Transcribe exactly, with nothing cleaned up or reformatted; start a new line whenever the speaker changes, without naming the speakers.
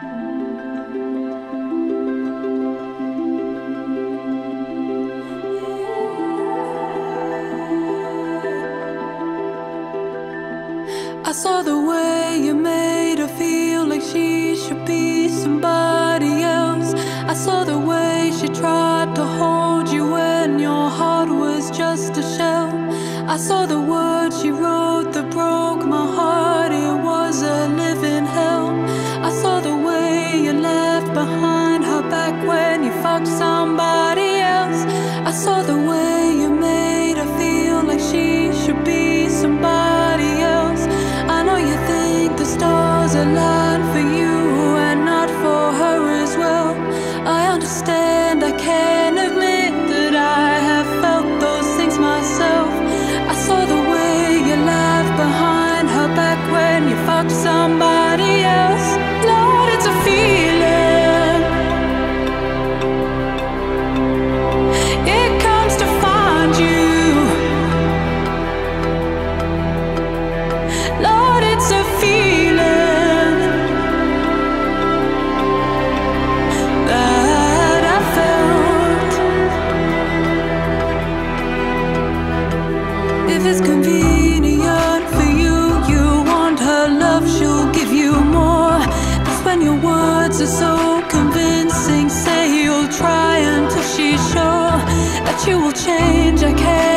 I saw the way you made her feel like she should be somebody else. I saw the way she tried to hold you when your heart was just a shell. I saw the words she wrote that broke my heart. It was a living hell. I saw the way you left behind her back when you fucked somebody else. I saw the way you made her feel like she should be somebody else. I know you think the stars align for you and not for her as well. I understand, I can admit that I have felt those things myself. I saw the way you left behind her back when you fucked somebody else. Lord, it's a feeling. It comes to find you. Lord, it's a feeling that I felt. If it's convenient for you, you want her love, she'll give you more. That's when your words are so convincing. Say you'll try until she's sure that you will change. I can't